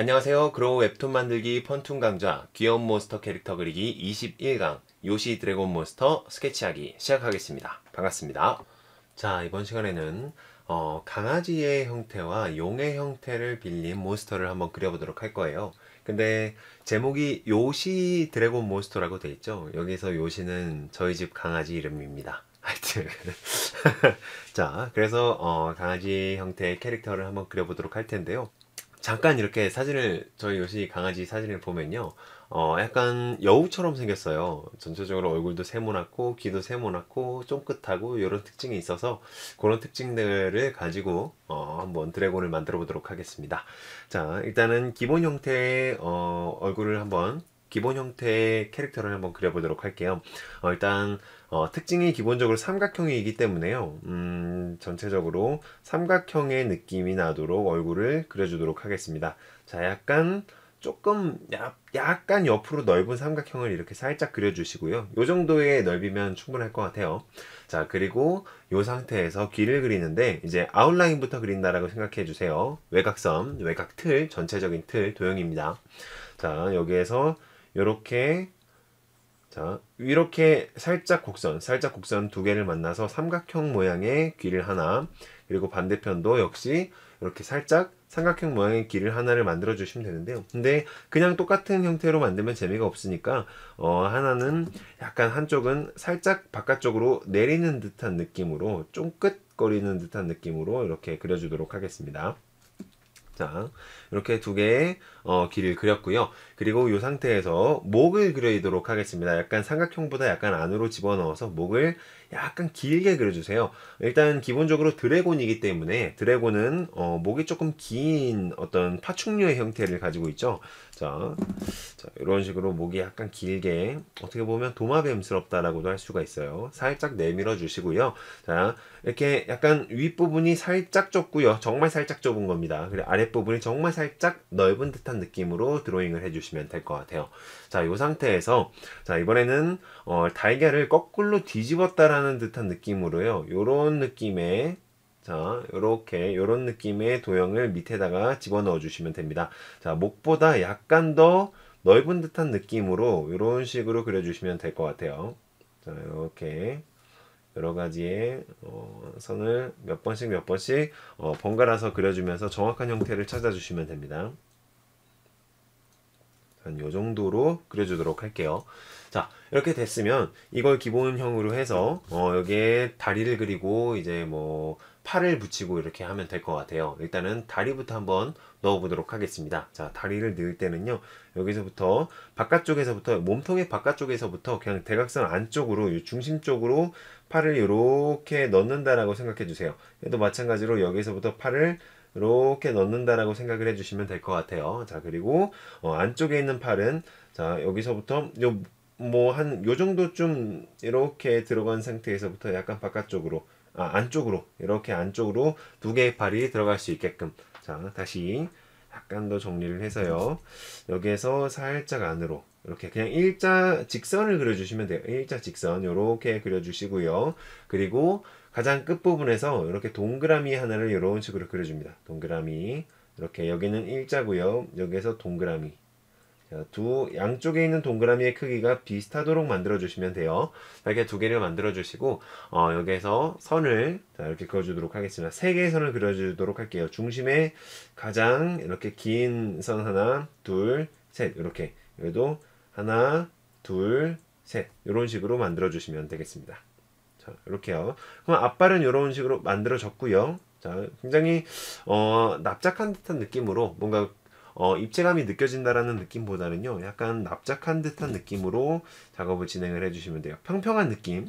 안녕하세요. 그로우 웹툰 만들기 펀툰 강좌 귀여운 몬스터 캐릭터 그리기 21강 요시 드래곤 몬스터 스케치하기 시작하겠습니다. 반갑습니다. 자, 이번 시간에는 강아지의 형태와 용의 형태를 빌린 몬스터를 한번 그려보도록 할 거예요. 근데 제목이 요시 드래곤 몬스터라고 돼 있죠. 여기서 요시는 저희 집 강아지 이름입니다. 하여튼 자, 그래서 강아지 형태의 캐릭터를 한번 그려보도록 할 텐데요. 잠깐 이렇게 사진을 저희 요시 강아지 사진을 보면요, 약간 여우처럼 생겼어요. 전체적으로 얼굴도 세모났고 귀도 세모났고 쫑긋하고 이런 특징이 있어서 그런 특징들을 가지고 한번 드래곤을 만들어 보도록 하겠습니다. 자, 일단은 기본 형태의 얼굴을 한번 기본 형태의 캐릭터를 한번 그려보도록 할게요. 일단 특징이 기본적으로 삼각형이기 때문에요. 전체적으로 삼각형의 느낌이 나도록 얼굴을 그려주도록 하겠습니다. 자, 약간 조금 약간 옆으로 넓은 삼각형을 이렇게 살짝 그려주시고요. 이 정도의 넓이면 충분할 것 같아요. 자, 그리고 이 상태에서 귀를 그리는데 이제 아웃라인부터 그린다라고 생각해 주세요. 외곽선, 외곽틀, 전체적인 틀, 도형입니다. 자, 여기에서 이렇게, 자, 이렇게 살짝 곡선 두 개를 만나서 삼각형 모양의 귀를 하나, 그리고 반대편도 역시 이렇게 살짝 삼각형 모양의 귀를 하나를 만들어 주시면 되는데요. 근데 그냥 똑같은 형태로 만들면 재미가 없으니까 하나는 약간 한쪽은 살짝 바깥쪽으로 내리는 듯한 느낌으로 쫑긋거리는 듯한 느낌으로 이렇게 그려주도록 하겠습니다. 자, 이렇게 두 개의 길을 그렸고요. 그리고 이 상태에서 목을 그리도록 하겠습니다. 약간 삼각형보다 약간 안으로 집어넣어서 목을 약간 길게 그려주세요. 일단 기본적으로 드래곤이기 때문에 드래곤은 목이 조금 긴 어떤 파충류의 형태를 가지고 있죠. 자, 이런 식으로 목이 약간 길게, 어떻게 보면 도마뱀스럽다라고도 할 수가 있어요. 살짝 내밀어 주시고요. 자, 이렇게 약간 윗부분이 살짝 좁고요. 정말 살짝 좁은 겁니다. 그리고 아랫부분이 정말 살짝 넓은 듯한 느낌으로 드로잉을 해주시면 될 것 같아요. 자, 이 상태에서, 자, 이번에는 달걀을 거꾸로 뒤집었다라는 듯한 느낌으로요. 요런 느낌의, 자, 요런 느낌의 도형을 밑에다가 집어넣어 주시면 됩니다. 자, 목보다 약간 더 넓은 듯한 느낌으로 이런 식으로 그려주시면 될 것 같아요. 자, 이렇게 여러 가지의 선을 몇 번씩 번갈아서 그려주면서 정확한 형태를 찾아주시면 됩니다. 한 요 정도로 그려주도록 할게요. 자, 이렇게 됐으면 이걸 기본형으로 해서 여기에 다리를 그리고 이제 뭐 팔을 붙이고 이렇게 하면 될 것 같아요. 일단은 다리부터 한번 넣어보도록 하겠습니다. 자, 다리를 넣을 때는요, 여기서부터 바깥쪽에서부터 몸통의 바깥쪽에서부터 그냥 대각선 안쪽으로 중심 쪽으로 팔을 이렇게 넣는다라고 생각해 주세요. 얘도 마찬가지로 여기서부터 팔을 이렇게 넣는다라고 생각을 해주시면 될 것 같아요. 자, 그리고 안쪽에 있는 팔은, 자, 여기서부터 요 정도 좀 이렇게 들어간 상태에서부터 약간 바깥쪽으로, 안쪽으로, 이렇게 안쪽으로 두 개의 팔이 들어갈 수 있게끔. 자, 다시 약간 더 정리를 해서요. 여기에서 살짝 안으로 이렇게 그냥 일자 직선을 그려주시면 돼요. 일자 직선 이렇게 그려주시고요. 그리고 가장 끝부분에서 이렇게 동그라미 하나를 이런 식으로 그려줍니다. 동그라미, 이렇게 여기는 일자고요. 여기에서 동그라미. 자, 양쪽에 있는 동그라미의 크기가 비슷하도록 만들어 주시면 돼요. 이렇게 두 개를 만들어 주시고 여기에서 선을, 자, 이렇게 그어주도록 하겠습니다. 세 개의 선을 그려주도록 할게요. 중심에 가장 이렇게 긴 선 하나, 둘, 셋, 이렇게. 여기도 하나, 둘, 셋, 이런 식으로 만들어 주시면 되겠습니다. 자, 이렇게요. 그럼 앞발은 이런 식으로 만들어졌고요. 자, 굉장히 납작한 듯한 느낌으로, 뭔가 입체감이 느껴진다라는 느낌보다는요, 약간 납작한 듯한 느낌으로 작업을 진행을 해주시면 돼요. 평평한 느낌.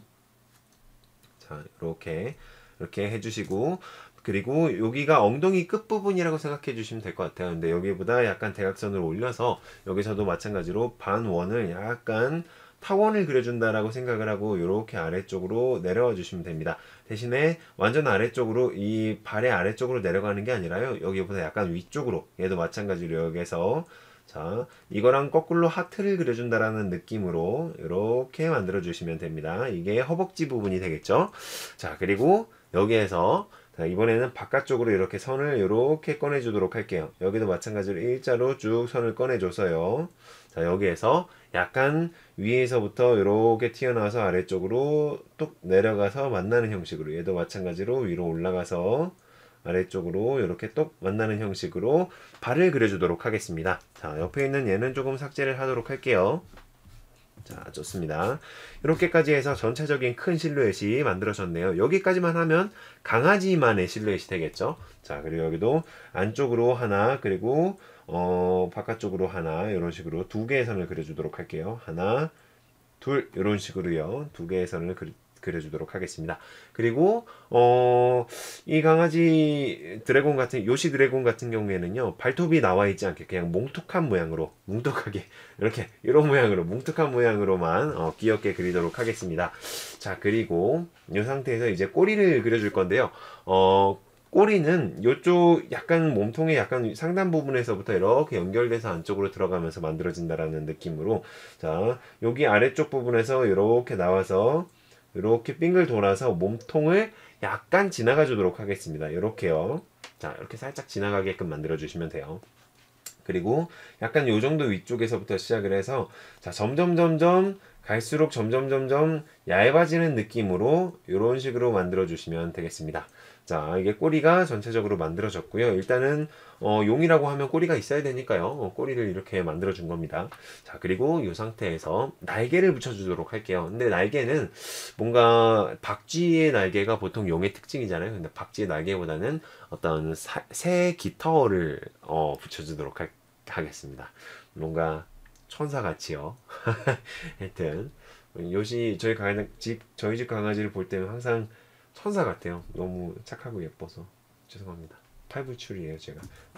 자, 이렇게 해주시고, 그리고 여기가 엉덩이 끝부분이라고 생각해 주시면 될 것 같아요. 근데 여기보다 약간 대각선을 올려서 여기서도 마찬가지로 반원을 약간 타원을 그려준다라고 생각을 하고 이렇게 아래쪽으로 내려와 주시면 됩니다. 대신에 완전 아래쪽으로, 이 발의 아래쪽으로 내려가는 게 아니라요, 여기보다 약간 위쪽으로, 얘도 마찬가지로 여기에서, 자, 이거랑 거꾸로 하트를 그려준다라는 느낌으로 이렇게 만들어 주시면 됩니다. 이게 허벅지 부분이 되겠죠. 자, 그리고 여기에서 자, 이번에는 바깥쪽으로 이렇게 선을 이렇게 꺼내주도록 할게요. 여기도 마찬가지로 일자로 쭉 선을 꺼내줘서요. 자, 여기에서 약간 위에서부터 이렇게 튀어나와서 아래쪽으로 뚝 내려가서 만나는 형식으로, 얘도 마찬가지로 위로 올라가서 아래쪽으로 이렇게 똑 만나는 형식으로 발을 그려주도록 하겠습니다. 자, 옆에 있는 얘는 조금 삭제를 하도록 할게요. 자, 좋습니다. 이렇게까지 해서 전체적인 큰 실루엣이 만들어졌네요. 여기까지만 하면 강아지만의 실루엣이 되겠죠. 자, 그리고 여기도 안쪽으로 하나, 그리고 바깥쪽으로 하나, 이런 식으로 두 개의 선을 그려주도록 할게요. 하나, 둘, 이런 식으로요. 두 개의 선을 그려주도록 하겠습니다. 그리고 이 강아지 드래곤 같은, 요시 드래곤 같은 경우에는요, 발톱이 나와 있지 않게 그냥 뭉툭한 모양으로, 뭉툭하게 이렇게 이런 모양으로, 뭉툭한 모양으로만 귀엽게 그리도록 하겠습니다. 자, 그리고 이 상태에서 이제 꼬리를 그려줄 건데요. 꼬리는 이쪽 약간 몸통의 약간 상단 부분에서부터 이렇게 연결돼서 안쪽으로 들어가면서 만들어진다라는 느낌으로, 자, 여기 아래쪽 부분에서 이렇게 나와서 이렇게 빙글 돌아서 몸통을 약간 지나가 주도록 하겠습니다. 이렇게요. 자, 이렇게 살짝 지나가게끔 만들어 주시면 돼요. 그리고 약간 요 정도 위쪽에서부터 시작을 해서, 자, 점점 갈수록 점점 얇아지는 느낌으로 이런 식으로 만들어 주시면 되겠습니다. 자, 이게 꼬리가 전체적으로 만들어졌고요. 일단은 용이라고 하면 꼬리가 있어야 되니까요. 꼬리를 이렇게 만들어 준 겁니다. 자, 그리고 이 상태에서 날개를 붙여주도록 할게요. 근데 날개는 뭔가 박쥐의 날개가 보통 용의 특징이잖아요. 근데 박쥐의 날개보다는 어떤 새 깃털을 붙여주도록 하겠습니다. 뭔가 천사같이요. 하여튼 요시 저희 집 강아지를 볼 때는 항상 천사 같아요. 너무 착하고 예뻐서 죄송합니다. 팔불출이에요 제가.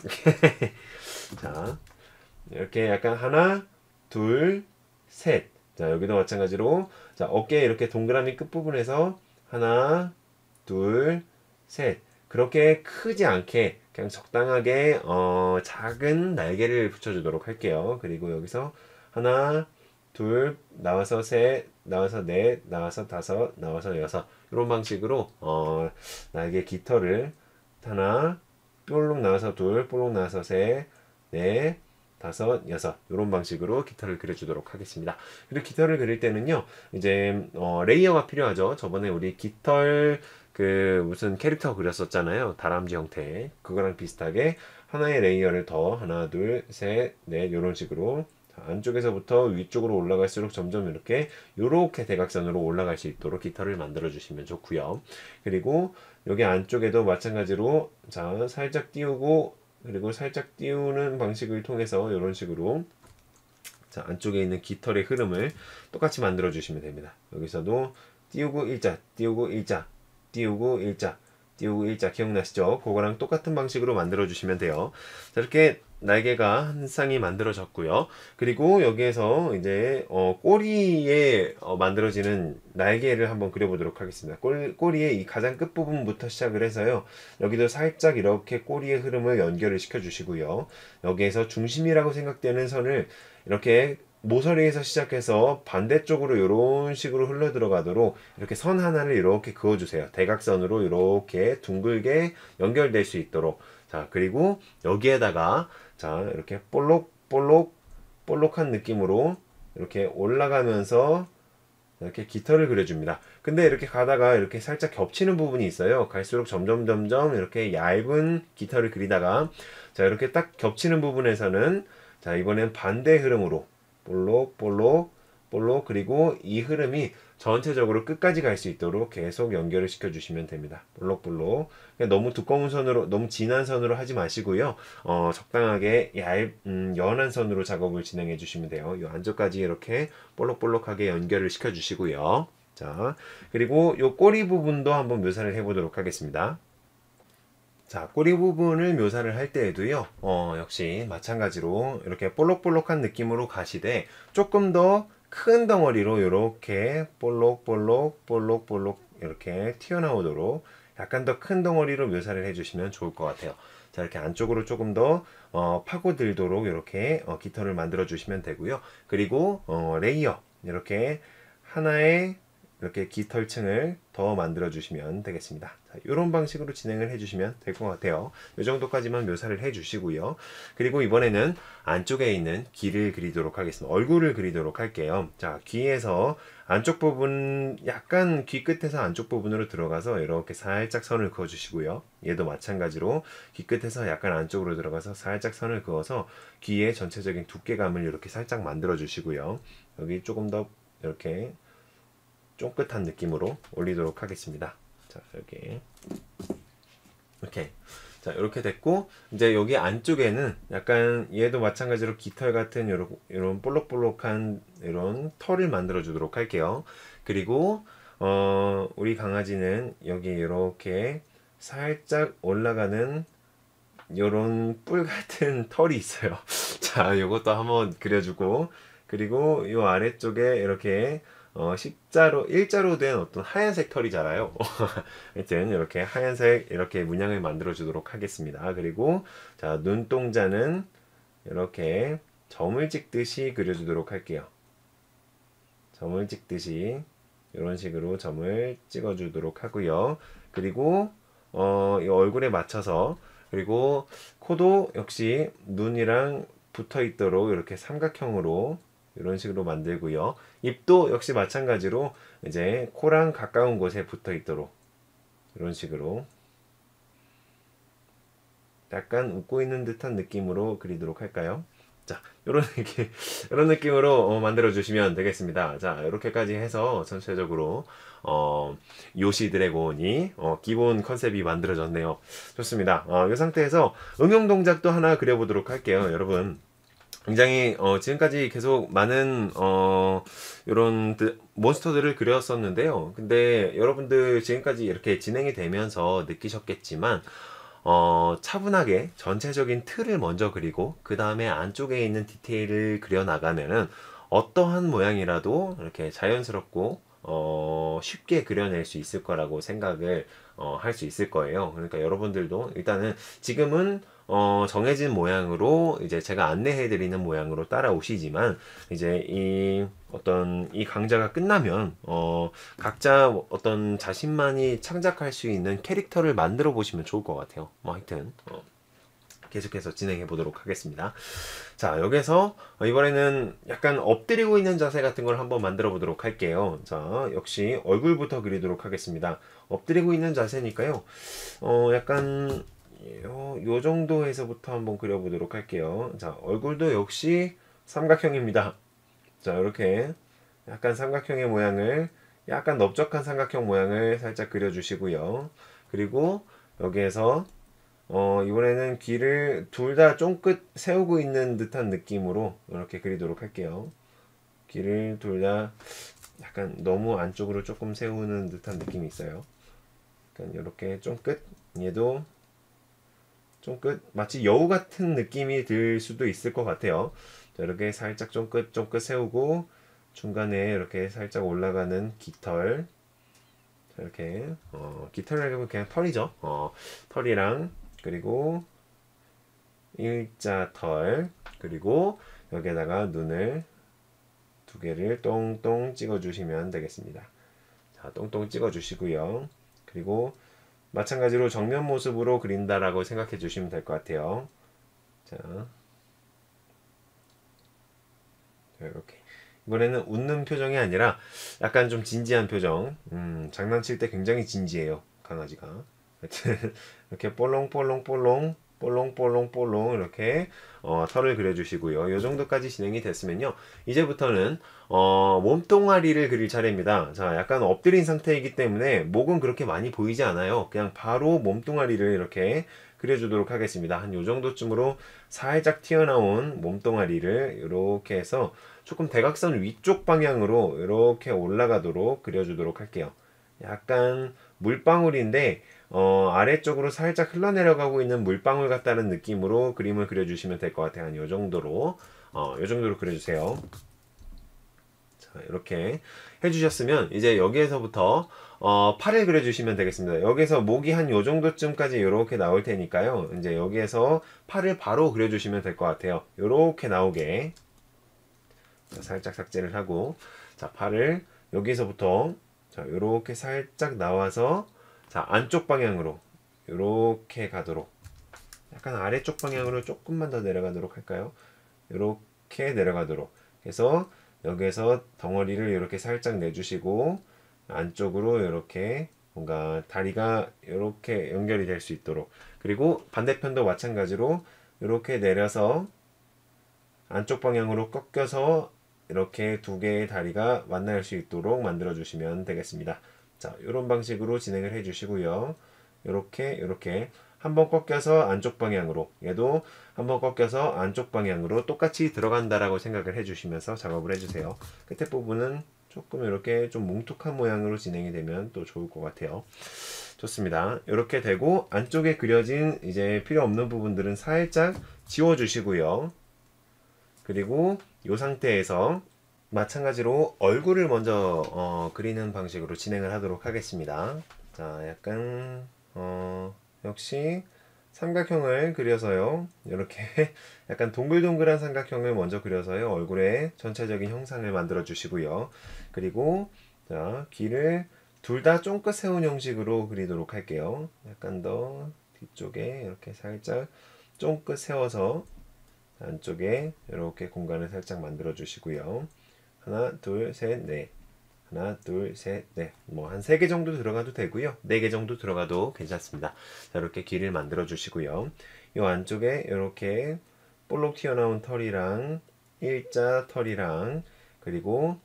자, 이렇게 약간 하나, 둘, 셋. 자, 여기도 마찬가지로, 자, 어깨 이렇게 동그라미 끝부분에서 하나, 둘, 셋. 그렇게 크지 않게 그냥 적당하게 작은 날개를 붙여주도록 할게요. 그리고 여기서 하나, 둘, 나와서 셋, 나와서 넷, 나와서 다섯, 나와서 여섯, 이런 방식으로 날개 깃털을 하나, 볼록 나와서 둘, 볼록 나와서 셋, 넷, 다섯, 여섯, 이런 방식으로 깃털을 그려주도록 하겠습니다. 그리고 깃털을 그릴 때는요, 이제 레이어가 필요하죠. 저번에 우리 깃털 그 무슨 캐릭터 그렸었잖아요. 다람쥐 형태. 그거랑 비슷하게 하나의 레이어를 더, 하나, 둘, 셋, 넷, 이런 식으로 안쪽에서부터 위쪽으로 올라갈수록 점점 이렇게 대각선으로 올라갈 수 있도록 깃털을 만들어 주시면 좋고요. 그리고 여기 안쪽에도 마찬가지로, 자, 살짝 띄우고, 그리고 살짝 띄우는 방식을 통해서 이런 식으로, 자, 안쪽에 있는 깃털의 흐름을 똑같이 만들어 주시면 됩니다. 여기서도 띄우고 일자, 띄우고 일자, 띄우고 일자, 띄우고 일자, 기억나시죠? 그거랑 똑같은 방식으로 만들어 주시면 돼요. 자, 이렇게 날개가 한 쌍이 만들어졌고요. 그리고 여기에서 이제 꼬리에 만들어지는 날개를 한번 그려보도록 하겠습니다. 꼬리의 이 가장 끝부분부터 시작을 해서요. 여기도 살짝 이렇게 꼬리의 흐름을 연결을 시켜 주시고요. 여기에서 중심이라고 생각되는 선을 이렇게 모서리에서 시작해서 반대쪽으로 이런 식으로 흘러 들어가도록 이렇게 선 하나를 이렇게 그어주세요. 대각선으로 이렇게 둥글게 연결될 수 있도록. 자, 그리고 여기에다가, 자, 이렇게 볼록한 느낌으로 이렇게 올라가면서 이렇게 깃털을 그려줍니다. 근데 이렇게 가다가 이렇게 살짝 겹치는 부분이 있어요. 갈수록 점점 이렇게 얇은 깃털을 그리다가, 자, 이렇게 딱 겹치는 부분에서는, 자, 이번엔 반대 흐름으로 볼록, 그리고 이 흐름이 전체적으로 끝까지 갈 수 있도록 계속 연결을 시켜 주시면 됩니다. 볼록. 너무 두꺼운 선으로, 너무 진한 선으로 하지 마시고요. 적당하게 연한 선으로 작업을 진행해 주시면 돼요. 이 안쪽까지 이렇게 볼록하게 연결을 시켜 주시고요. 자, 그리고 이 꼬리 부분도 한번 묘사를 해 보도록 하겠습니다. 자, 꼬리 부분을 묘사를 할 때에도요, 역시 마찬가지로 이렇게 볼록한 느낌으로 가시되, 조금 더 큰 덩어리로 이렇게 볼록 이렇게 튀어나오도록 약간 더 큰 덩어리로 묘사를 해주시면 좋을 것 같아요. 자, 이렇게 안쪽으로 조금 더 파고들도록 이렇게 깃털을 만들어 주시면 되고요. 그리고 레이어, 이렇게 하나의 이렇게 깃털층을 더 만들어 주시면 되겠습니다. 자, 이런 방식으로 진행을 해주시면 될 것 같아요. 이 정도까지만 묘사를 해주시고요. 그리고 이번에는 안쪽에 있는 귀를 그리도록 하겠습니다. 얼굴을 그리도록 할게요. 자, 귀에서 안쪽 부분, 약간 귀 끝에서 안쪽 부분으로 들어가서 이렇게 살짝 선을 그어 주시고요. 얘도 마찬가지로 귀 끝에서 약간 안쪽으로 들어가서 살짝 선을 그어서 귀의 전체적인 두께감을 이렇게 살짝 만들어 주시고요. 여기 조금 더 이렇게 쫑긋한 느낌으로 올리도록 하겠습니다. 자, 이렇게. 자, 이렇게 됐고, 이제 여기 안쪽에는 약간 얘도 마찬가지로 깃털 같은 이런 볼록볼록한 이런 털을 만들어 주도록 할게요. 그리고 우리 강아지는 여기 이렇게 살짝 올라가는 요런 뿔 같은 털이 있어요. 자, 요것도 한번 그려주고, 그리고 요 아래쪽에 이렇게 십자로, 일자로 된 어떤 하얀색 털이잖아요. 하여튼 이렇게 하얀색 이렇게 문양을 만들어 주도록 하겠습니다. 그리고 자, 눈동자는 이렇게 점을 찍듯이 그려주도록 할게요. 점을 찍듯이 이런 식으로 점을 찍어 주도록 하고요. 그리고 이 얼굴에 맞춰서, 그리고 코도 역시 눈이랑 붙어 있도록 이렇게 삼각형으로 이런 식으로 만들고요. 입도 역시 마찬가지로 이제 코랑 가까운 곳에 붙어 있도록 이런 식으로 약간 웃고 있는 듯한 느낌으로 그리도록 할까요? 자, 이런 느낌으로 만들어 주시면 되겠습니다. 자, 이렇게까지 해서 전체적으로 요시 드래곤이 기본 컨셉이 만들어졌네요. 좋습니다. 이 상태에서 응용 동작도 하나 그려보도록 할게요. 여러분, 굉장히 지금까지 계속 많은 이런 몬스터들을 그렸었는데요. 근데 여러분들 지금까지 이렇게 진행이 되면서 느끼셨겠지만 차분하게 전체적인 틀을 먼저 그리고 그 다음에 안쪽에 있는 디테일을 그려나가면은 어떠한 모양이라도 이렇게 자연스럽고 쉽게 그려낼 수 있을 거라고 생각을 할 수 있을 거예요. 그러니까 여러분들도 일단은 지금은 정해진 모양으로 이제 제가 안내해 드리는 모양으로 따라오시지만, 이제 이 강좌가 끝나면 각자 어떤 자신만이 창작할 수 있는 캐릭터를 만들어 보시면 좋을 것 같아요. 뭐 하여튼 계속해서 진행해 보도록 하겠습니다. 자, 여기서 이번에는 약간 엎드리고 있는 자세 같은 걸 한번 만들어 보도록 할게요. 자, 역시 얼굴부터 그리도록 하겠습니다. 엎드리고 있는 자세니까요. 약간 요 정도에서부터 한번 그려보도록 할게요. 자, 얼굴도 역시 삼각형입니다. 자, 이렇게 약간 삼각형의 모양을, 약간 넓적한 삼각형 모양을 살짝 그려주시고요. 그리고 여기에서 이번에는 귀를 둘 다 쫑긋 세우고 있는 듯한 느낌으로 이렇게 그리도록 할게요. 귀를 둘 다 약간 너무 안쪽으로 조금 세우는 듯한 느낌이 있어요. 그러니까 이렇게 쫑긋, 얘도 쫑긋, 마치 여우 같은 느낌이 들 수도 있을 것 같아요. 자, 이렇게 살짝 쫑긋 세우고 중간에 이렇게 살짝 올라가는 깃털, 자, 이렇게 깃털이라고 그냥 털이죠. 털이랑, 그리고 일자털, 그리고 여기에다가 눈을 두 개를 똥똥 찍어 주시면 되겠습니다. 자, 똥똥 찍어 주시고요. 그리고 마찬가지로 정면 모습으로 그린다라고 생각해 주시면 될 것 같아요. 자, 이렇게. 이번에는 웃는 표정이 아니라 약간 좀 진지한 표정. 장난칠 때 굉장히 진지해요, 강아지가. 하여튼 이렇게 볼롱볼롱볼롱 볼롱볼롱볼롱 이렇게 털을 그려주시고요. 이 정도까지 진행이 됐으면요, 이제부터는 몸뚱아리를 그릴 차례입니다. 자, 약간 엎드린 상태이기 때문에 목은 그렇게 많이 보이지 않아요. 그냥 바로 몸뚱아리를 이렇게 그려주도록 하겠습니다. 한 요 정도쯤으로 살짝 튀어나온 몸뚱아리를 이렇게 해서 조금 대각선 위쪽 방향으로 이렇게 올라가도록 그려주도록 할게요. 약간 물방울인데 아래쪽으로 살짝 흘러내려가고 있는 물방울 같다는 느낌으로 그림을 그려주시면 될 것 같아요. 한 요 정도로 요 정도로 그려주세요. 자, 이렇게 해주셨으면 이제 여기에서부터 팔을 그려주시면 되겠습니다. 여기서 목이 한 요 정도쯤까지 이렇게 나올 테니까요. 이제 여기에서 팔을 바로 그려주시면 될 것 같아요. 이렇게 나오게. 자, 살짝 삭제를 하고, 자, 팔을 여기서부터 자, 이렇게 살짝 나와서 자, 안쪽 방향으로 이렇게 가도록, 약간 아래쪽 방향으로 조금만 더 내려가도록 할까요? 이렇게 내려가도록 해서 여기에서 덩어리를 이렇게 살짝 내주시고 안쪽으로 이렇게 뭔가 다리가 이렇게 연결이 될 수 있도록, 그리고 반대편도 마찬가지로 이렇게 내려서 안쪽 방향으로 꺾여서 이렇게 두 개의 다리가 만날 수 있도록 만들어 주시면 되겠습니다. 자, 이런 방식으로 진행을 해 주시고요. 이렇게 한번 꺾여서 안쪽 방향으로, 얘도 한번 꺾여서 안쪽 방향으로 똑같이 들어간다라고 생각을 해 주시면서 작업을 해 주세요. 끝에 부분은 조금 이렇게 좀 뭉툭한 모양으로 진행이 되면 또 좋을 것 같아요. 좋습니다. 이렇게 되고 안쪽에 그려진 이제 필요 없는 부분들은 살짝 지워 주시고요. 그리고 이 상태에서 마찬가지로 얼굴을 먼저 그리는 방식으로 진행을 하도록 하겠습니다. 자, 약간 역시 삼각형을 그려서요. 이렇게 약간 동글동글한 삼각형을 먼저 그려서요. 얼굴에 전체적인 형상을 만들어 주시고요. 그리고 자, 귀를 둘 다 쫑긋 세운 형식으로 그리도록 할게요. 약간 더 뒤쪽에 이렇게 살짝 쫑긋 세워서 안쪽에 이렇게 공간을 살짝 만들어 주시고요. 하나, 둘, 셋, 넷. 하나, 둘, 셋, 넷. 뭐 한 3개 정도 들어가도 되고요. 4개 정도 들어가도 괜찮습니다. 자, 이렇게 길을 만들어 주시고요. 이 안쪽에 이렇게 볼록 튀어나온 털이랑 일자 털이랑 그리고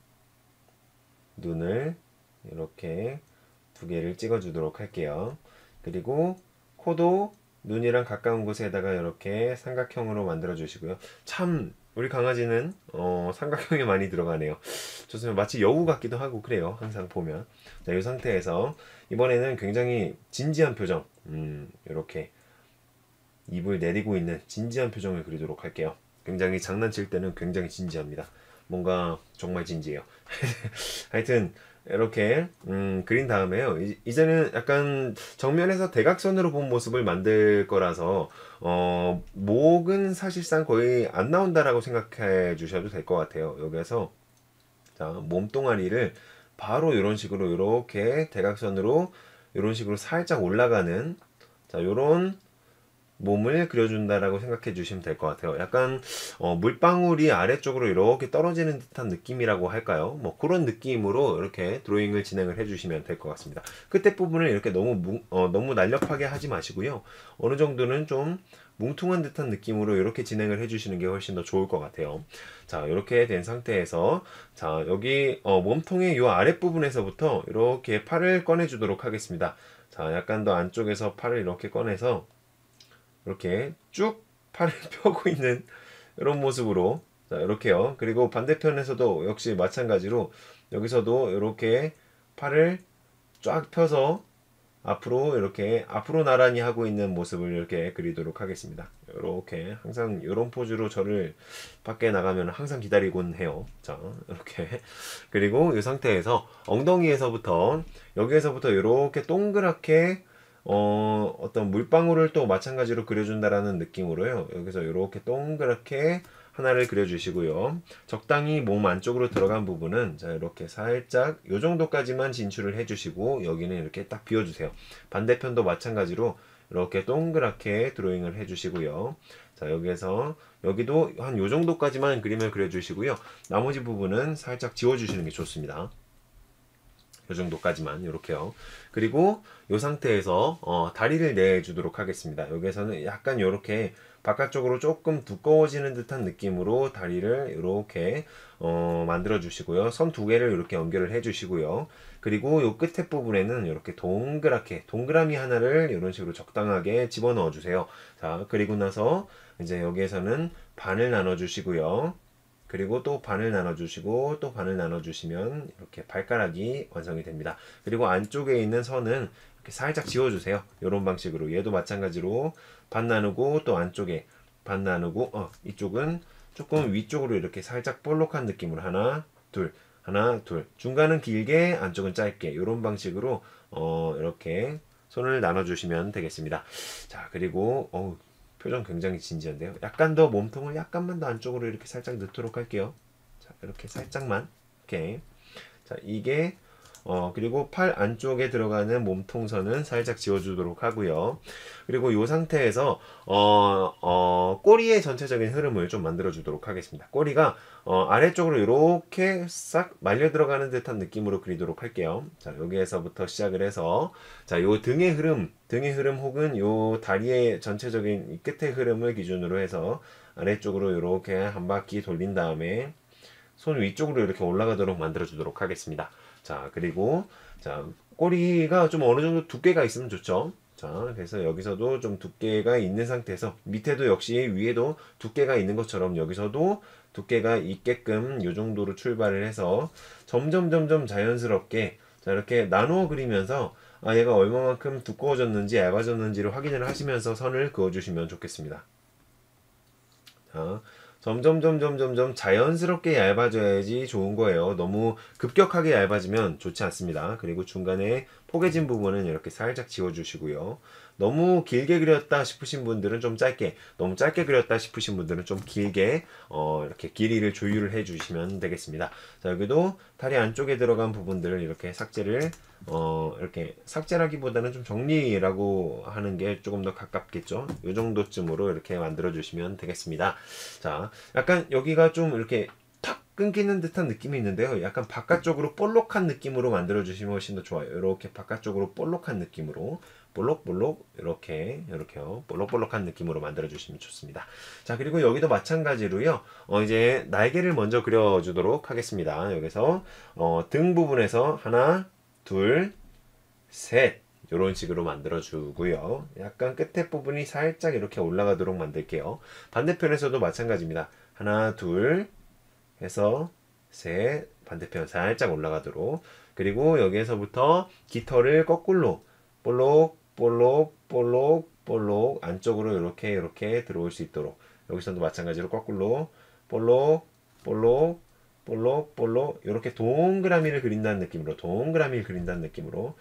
눈을 이렇게 2개를 찍어 주도록 할게요. 그리고 코도 눈이랑 가까운 곳에다가 이렇게 삼각형으로 만들어 주시고요. 참 우리 강아지는 삼각형이 많이 들어가네요. 좋습니다. 마치 여우 같기도 하고 그래요. 항상 보면. 자, 이 상태에서 이번에는 굉장히 진지한 표정, 이렇게 입을 내리고 있는 진지한 표정을 그리도록 할게요. 굉장히 장난칠 때는 굉장히 진지합니다. 뭔가 정말 진지해요. 하여튼 이렇게 그린 다음에요. 이제는 약간 정면에서 대각선으로 본 모습을 만들 거라서 목은 사실상 거의 안 나온다라고 생각해 주셔도 될 것 같아요. 여기서 자, 몸뚱아리를 바로 이런 식으로 이렇게 대각선으로 이런 식으로 살짝 올라가는 자, 요런 몸을 그려준다라고 생각해 주시면 될 것 같아요. 약간 물방울이 아래쪽으로 이렇게 떨어지는 듯한 느낌이라고 할까요? 뭐 그런 느낌으로 이렇게 드로잉을 진행을 해 주시면 될 것 같습니다. 끝에 부분을 이렇게 너무 날렵하게 하지 마시고요. 어느 정도는 좀 뭉퉁한 듯한 느낌으로 이렇게 진행을 해 주시는 게 훨씬 더 좋을 것 같아요. 자, 이렇게 된 상태에서 자, 여기 몸통의 이 아랫부분에서부터 이렇게 팔을 꺼내 주도록 하겠습니다. 자, 약간 더 안쪽에서 팔을 이렇게 꺼내서 이렇게 쭉 팔을 펴고 있는 이런 모습으로 자, 이렇게요. 그리고 반대편에서도 역시 마찬가지로 여기서도 이렇게 팔을 쫙 펴서 앞으로 이렇게 앞으로 나란히 하고 있는 모습을 이렇게 그리도록 하겠습니다. 이렇게 항상 이런 포즈로 저를 밖에 나가면 항상 기다리곤 해요. 자, 이렇게 그리고 이 상태에서 엉덩이에서부터 여기에서부터 이렇게 동그랗게 어떤 물방울을 또 마찬가지로 그려준다라는 느낌으로요. 여기서 이렇게 동그랗게 하나를 그려주시고요. 적당히 몸 안쪽으로 들어간 부분은 자, 이렇게 살짝 요 정도까지만 진출을 해주시고 여기는 이렇게 딱 비워주세요. 반대편도 마찬가지로 이렇게 동그랗게 드로잉을 해주시고요. 자, 여기에서 여기도 한 요 정도까지만 그림을 그려주시고요. 나머지 부분은 살짝 지워주시는 게 좋습니다. 이 정도까지만 이렇게요. 그리고 이 상태에서 다리를 내주도록 하겠습니다. 여기에서는 약간 이렇게 바깥쪽으로 조금 두꺼워지는 듯한 느낌으로 다리를 이렇게 만들어 주시고요. 선 2개를 이렇게 연결을 해 주시고요. 그리고 이 끝에 부분에는 이렇게 동그랗게 동그라미 하나를 이런 식으로 적당하게 집어넣어 주세요. 자, 그리고 나서 이제 여기에서는 반을 나눠 주시고요. 그리고 또 반을 나눠주시고 또 반을 나눠주시면 이렇게 발가락이 완성이 됩니다. 그리고 안쪽에 있는 선은 이렇게 살짝 지워주세요. 이런 방식으로 얘도 마찬가지로 반 나누고 또 안쪽에 반 나누고 이쪽은 조금 위쪽으로 이렇게 살짝 볼록한 느낌으로 하나 둘 중간은 길게 안쪽은 짧게 이런 방식으로 이렇게 손을 나눠주시면 되겠습니다. 자, 그리고 표정 굉장히 진지한데요. 약간 더 몸통을 약간만 더 안쪽으로 이렇게 살짝 넣도록 할게요. 자, 이렇게 살짝만. 오케이. 자, 이게 그리고 팔 안쪽에 들어가는 몸통선은 살짝 지워주도록 하고요. 그리고 이 상태에서 꼬리의 전체적인 흐름을 좀 만들어 주도록 하겠습니다. 꼬리가 아래쪽으로 이렇게 싹 말려 들어가는 듯한 느낌으로 그리도록 할게요. 자, 여기에서부터 시작을 해서 자, 요 등의 흐름 혹은 요 다리의 전체적인 이 끝의 흐름을 기준으로 해서 아래쪽으로 이렇게 한 바퀴 돌린 다음에 손 위쪽으로 이렇게 올라가도록 만들어 주도록 하겠습니다. 자, 그리고 자, 꼬리가 좀 어느 정도 두께가 있으면 좋죠. 자, 그래서 여기서도 좀 두께가 있는 상태에서 밑에도 역시 위에도 두께가 있는 것처럼 여기서도 두께가 있게끔 이 정도로 출발을 해서 점점 자연스럽게 자, 이렇게 나누어 그리면서 얘가 얼마만큼 두꺼워졌는지 얇아졌는지를 확인을 하시면서 선을 그어 주시면 좋겠습니다. 자, 점점 자연스럽게 얇아져야지 좋은 거예요. 너무 급격하게 얇아지면 좋지 않습니다. 그리고 중간에 포개진 부분은 이렇게 살짝 지워주시고요. 너무 길게 그렸다 싶으신 분들은 좀 짧게, 너무 짧게 그렸다 싶으신 분들은 좀 길게 이렇게 길이를 조율을 해 주시면 되겠습니다. 자, 여기도 다리 안쪽에 들어간 부분들을 이렇게 삭제를 이렇게 삭제라기보다는 좀 정리라고 하는 게 조금 더 가깝겠죠. 이 정도쯤으로 이렇게 만들어 주시면 되겠습니다. 자, 약간 여기가 좀 이렇게 탁 끊기는 듯한 느낌이 있는데요. 약간 바깥쪽으로 볼록한 느낌으로 만들어 주시면 훨씬 더 좋아요. 이렇게 바깥쪽으로 볼록한 느낌으로 볼록볼록 이렇게요. 볼록볼록한 느낌으로 만들어 주시면 좋습니다. 자, 그리고 여기도 마찬가지로요. 이제 날개를 먼저 그려 주도록 하겠습니다. 여기서 등 부분에서 하나, 둘, 셋 이런 식으로 만들어 주고요. 약간 끝에 부분이 살짝 이렇게 올라가도록 만들게요. 반대편에서도 마찬가지입니다. 하나, 둘 해서 셋, 반대편 살짝 올라가도록. 그리고 여기에서부터 깃털을 거꾸로 볼록 안쪽으로 이렇게 들어올 수 있도록, 여기서도 마찬가지로 거꾸로 볼록 이렇게 동그라미를 그린다는 느낌으로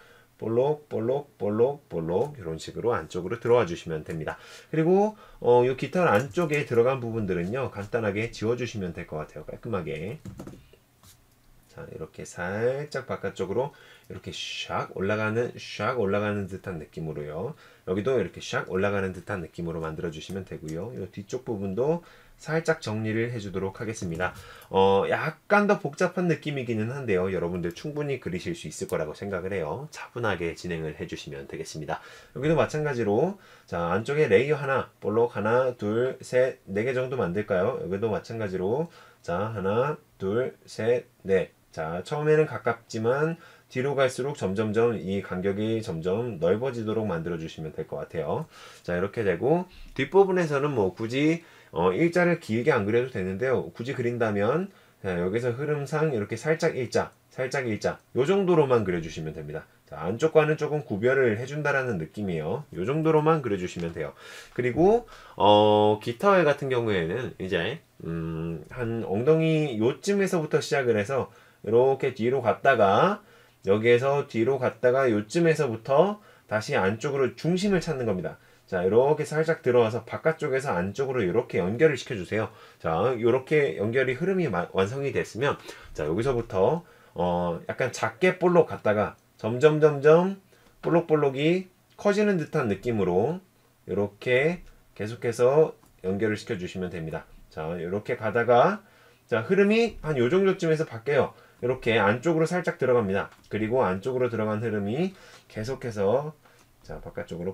볼록 이런 식으로 안쪽으로 들어와 주시면 됩니다. 그리고 이 깃털 안쪽에 들어간 부분들은요, 간단하게 지워 주시면 될 것 같아요. 깔끔하게. 자, 이렇게 살짝 바깥쪽으로 이렇게 샥 올라가는 듯한 느낌으로요. 여기도 이렇게 샥 올라가는 듯한 느낌으로 만들어 주시면 되고요. 이 뒤쪽 부분도 살짝 정리를 해주도록 하겠습니다. 약간 더 복잡한 느낌이기는 한데요. 여러분들 충분히 그리실 수 있을 거라고 생각을 해요. 차분하게 진행을 해주시면 되겠습니다. 여기도 마찬가지로 자, 안쪽에 레이어 하나, 볼록 하나, 둘, 셋, 네 개 정도 만들까요? 여기도 마찬가지로 자, 하나, 둘, 셋, 넷. 자, 처음에는 가깝지만 뒤로 갈수록 점점점 이 간격이 점점 넓어지도록 만들어 주시면 될 것 같아요. 자, 이렇게 되고 뒷부분에서는 뭐 굳이 일자를 길게 안 그려도 되는데요. 굳이 그린다면 자, 여기서 흐름상 이렇게 살짝 일자 요 정도로만 그려주시면 됩니다. 자, 안쪽과는 조금 구별을 해준다라는 느낌이에요. 요 정도로만 그려주시면 돼요. 그리고 깃털 같은 경우에는 이제 한 엉덩이 요쯤에서부터 시작을 해서 이렇게 뒤로 갔다가 여기에서 뒤로 갔다가 요쯤에서부터 다시 안쪽으로 중심을 찾는 겁니다. 자, 이렇게 살짝 들어와서 바깥쪽에서 안쪽으로 이렇게 연결을 시켜주세요. 자, 이렇게 연결이 흐름이 완성이 됐으면 자, 여기서부터 약간 작게 볼록 갔다가 점점 볼록볼록이 커지는 듯한 느낌으로 이렇게 계속해서 연결을 시켜주시면 됩니다. 자, 이렇게 가다가 자, 흐름이 한 요 정도쯤에서 바뀌어요. 이렇게 안쪽으로 살짝 들어갑니다. 그리고 안쪽으로 들어간 흐름이 계속해서 자, 바깥쪽으로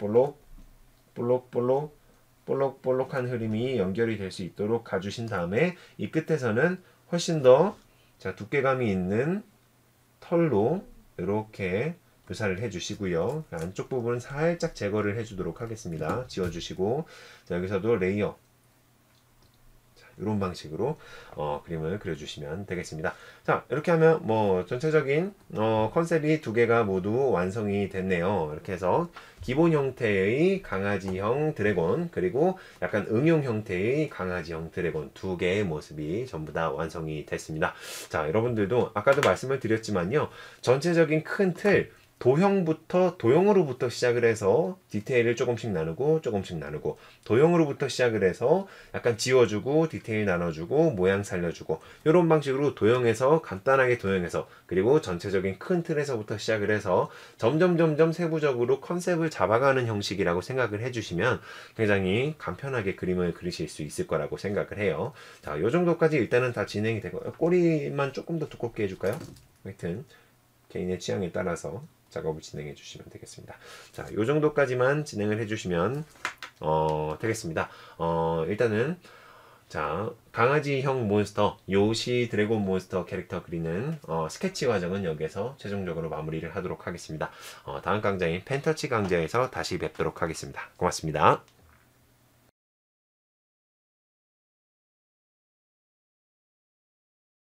볼록볼록한 흐름이 연결이 될 수 있도록 가주신 다음에 이 끝에서는 훨씬 더 자, 두께감이 있는 털로 이렇게 묘사를 해주시고요. 안쪽 부분은 살짝 제거를 해주도록 하겠습니다. 지워주시고 자, 여기서도 레이어 이런 방식으로 그림을 그려주시면 되겠습니다. 자, 이렇게 하면 뭐 전체적인 컨셉이 두 개가 모두 완성이 됐네요. 이렇게 해서 기본 형태의 강아지형 드래곤 그리고 약간 응용 형태의 강아지형 드래곤 두 개의 모습이 전부 다 완성이 됐습니다. 자, 여러분들도 아까도 말씀을 드렸지만요. 전체적인 큰 틀 도형으로부터 시작을 해서 디테일을 조금씩 나누고 도형으로부터 시작을 해서 약간 지워주고 디테일 나눠주고 모양 살려주고 이런 방식으로 간단하게 도형해서 그리고 전체적인 큰 틀에서부터 시작을 해서 점점 세부적으로 컨셉을 잡아가는 형식이라고 생각을 해주시면 굉장히 간편하게 그림을 그리실 수 있을 거라고 생각을 해요. 자, 요 정도까지 일단은 다 진행이 되고 꼬리만 조금 더 두껍게 해줄까요? 하여튼 개인의 취향에 따라서 작업을 진행해 주시면 되겠습니다. 자, 요 정도까지만 진행을 해 주시면 되겠습니다. 일단은 자, 강아지형 몬스터 요시 드래곤 몬스터 캐릭터 그리는 스케치 과정은 여기에서 최종적으로 마무리를 하도록 하겠습니다. 다음 강좌인 펜터치 강좌에서 다시 뵙도록 하겠습니다. 고맙습니다.